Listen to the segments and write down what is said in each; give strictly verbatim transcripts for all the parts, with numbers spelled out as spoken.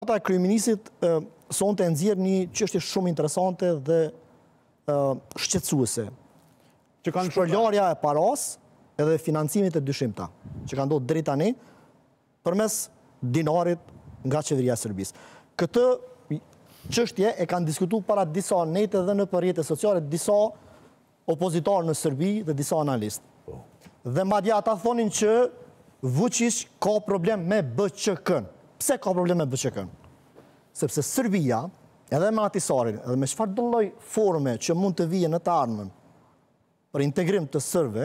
Raporta e kryeministit sonte nxjerr një çështje shumë interesante dhe shqetësuese. Shpërlarja e paras edhe financimit e dyshimta, që ka ndodhur deri tani përmes dinarit nga qeveria e Serbisë. Këtë çështje e kanë diskutuar para disa nete dhe në rrjetet sociale disa opozitarë në Serbi dhe disa analistë. Dhe madje ata thonin që Vučić ka problem me B Q K-n. Pse ka problem me B Q K-n? Sepse Serbia, edhe me Ahtisarin, edhe me çfarë do lloj forme që mund të vijë në të ardhmen për integrim të sërbëve,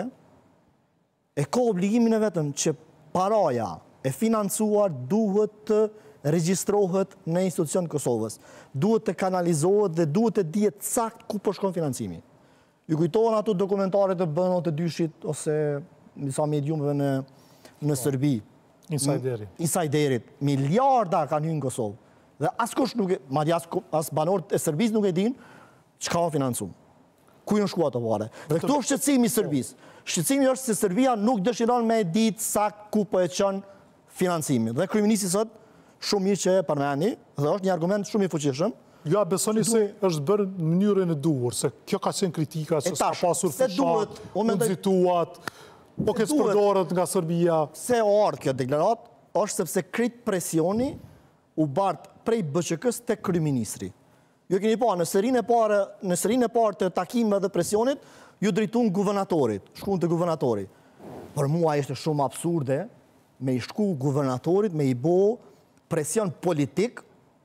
e ka obligimin e vetëm që paraja e financuar duhet të regjistrohet në institucion Kosovës, duhet të kanalizohet dhe duhet të dihet sakt ku po shkon financimi. Ju kujtohen ato dokumentaret të B N të dyshit ose disa mediumeve në në Serbi. Insiderit. Insiderit. Miliarda kanë hyrë në Kosovë. Dhe askush nuk e, madje as, as banorët e Serbisë nuk e din çka ka financuar. Ku janë shkuar ato pare. Dhe këtu është shqetësimi i Serbisë. Shqetësimi është se Serbia nuk dëshiron me ditë sakt ku po e çon financimin. Dhe kryeministi sot shumë mirë që e përmendi, dhe është një argument shumë i fuqishëm. Ja, besoni se është bërë në mënyrën e duhur, se kjo ka qenë kritika, se s'ka pasur fushat, nxituat, po këtë përdorët nga Serbia. Se o ardhë kjo deklarat, është sepse krit presioni u bart prej B Q K-s tek kryeministri. Ju keni pa, në serinë e parë, në serinë e parë të takimeve dhe presionit, ju drejtuan guvernatorit, shkuan te guvernatori. Për mua ishte shumë absurde me i shku guvernatorit, me i bo presion politik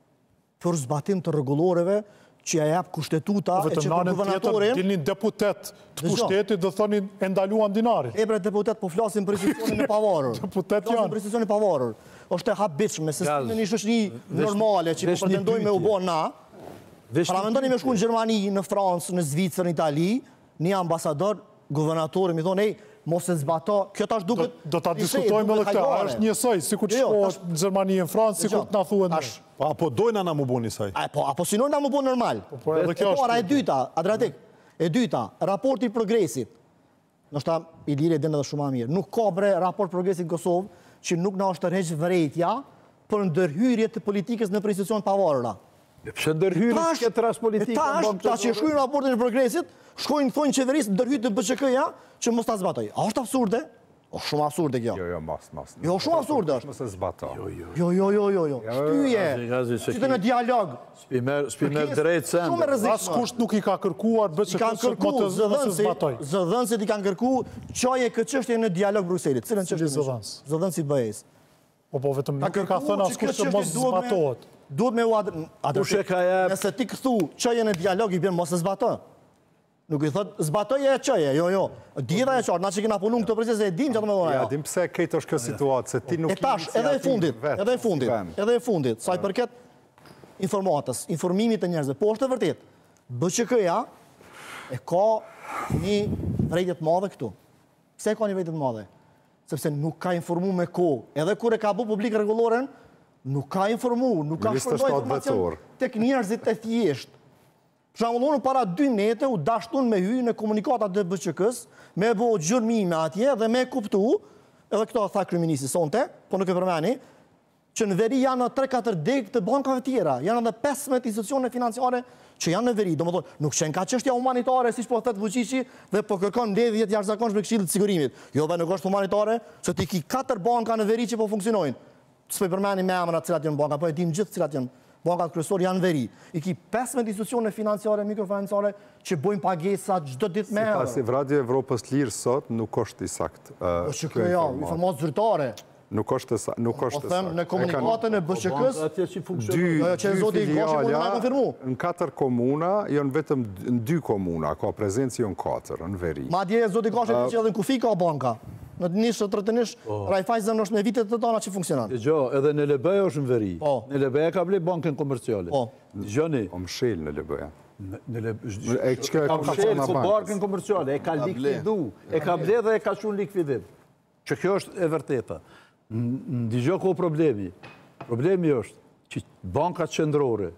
për zbatim të rregulloreve që ja jap kushtetuta e që guvernatorin... Vetëm një deputet të kushtetit dhe thonin e ndaluan dinarin. E bre deputet po flasim për institucionin e pavarur. Deputet janë. janë. Për institucionin e pavarur. Është e habitshme, se në një shoqëri normale që po pretendojmë me u bë na. Pra mendoni me shku në Gjermani, në Francë, në Zvicër, në Itali, një ambasador, guvernatori mi thonë, ej, mos e zbato, kjo tash duket... Do ta diskutojmë edhe këtë, a është njësoj, si kur të shkohet në Gjermani e në Francë, si kur të na thuhet në... Apo dojna na mu bo njësoj? Apo sinojnë na mu bo normal. E para, e dyta, Adratik, e dyta, raporti i progresit, nështë ta i lire dhe në dhe shumë a mirë, nuk ka bre raport progresit në Kosovë që nuk na është tërheq vërejtja për ndërhyrje të politikës në institucion pavarura. Pse ndërhyrje këtë ras politikë? Tash, ta që shkruajnë raportin e progresit, shkojnë thonë qeverisë ndërhyrje të B Q K-ja që mos ta zbatoj. A është absurde? O, shumë absurde kjo. Jo, jo, mas, mas. Jo, shumë absurde është. Mos e zbato. Jo, jo, jo, jo, jo. Shtyje. Qyte në dialog. Spimer drejt sen. Shumë e rrezikshme. As kusht nuk i ka kërkuar B Q K-s mos e zbatoj. Zëdhënësit i kanë kërkuar çoje këtë çështje në dialog Brukselit. Cilën çështje? Zëdhënës. Zëdhënësi B E-s. Po po vetëm nuk ka thënë as kusht që mos zbatohet. Duhet me u adresë. Nëse ti këthu çoje në dialog i bën mos e zbato. Nuk i thot, zbatoj e qëje, jo, jo. Dita e qartë, na që kena punu në këtë proces e dim që atë me dhona. Ja, dim pse këtë është kjo situatë, se ti nuk... E tash, edhe e fundit, edhe e fundit, edhe e fundit, saj përket informatës, informimit të njerëzve. Po është e vërtet, B Q K-ja e ka një vrejtjet madhe këtu. Pse ka një vrejtjet madhe? Sepse nuk ka informu me kohë. Edhe kur e ka bu publik rregulloren, nuk ka informu, nuk ka shpërndoj informacion tek njerëzit e thjesht. Për shembull, unë para dy nete u dashtun me hy në komunikatat të B Q K-s, me bo gjërmime atje dhe me kuptu, edhe këto tha kryeministi sonte, po nuk e përmeni, që në veri janë tre katër degë të bankave tjera, janë edhe pesëmbëdhjetë institucione financiare që janë në veri. Domethënë, nuk qenë ka çështja humanitare, siç po thotë Vučići, dhe po kërkon mbledhje të jashtëzakonshme Këshillit të Sigurimit. Jo, dhe nuk është humanitare, se ti ki katër banka në veri që po funksionojnë. S'po i përmeni me emra cilat janë banka, po e dim gjithë cilat janë. Bankat kryesore janë veri. I ki pesëmbëdhjetë institucione financiare, mikrofinanciare që bojnë pagesa çdo ditë me euro. Sipas Radio Evropës Lirë sot nuk është i saktë. Po që kjo jo, informatë zyrtare. Nuk është nuk është. Po them në komunikatën e B Q K-s, atje që dy funksionojnë. që zoti Goshi mund të na konfirmu. Në katër komuna, janë vetëm në dy komuna, ka prezencë janë katër në veri. Madje zoti Goshi që edhe në kufi ka banka. Në të nishë të të nishë, Raiffeisen është me vitet të tona që funksionan. Gjo, edhe në L B E është në veri. Po. Në L B E ka ble bankën komerciale. Po. Gjoni. O mshel në L B E. Në L B E. E çka Ka ka mshel, thënë po bankës. bankën komerciale, e ka likvidu. E ka ble dhe e ka shun likvidim. Që kjo është e vërteta. Në digjo ko problemi. Problemi është që bankat qendrore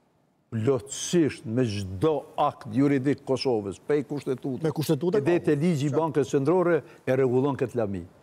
plotësisht me çdo akt juridik Kosovës, pej kushtetutës, Me kushtetutë. edhe te ligji i bankës qendrore e rregullon këtë lami.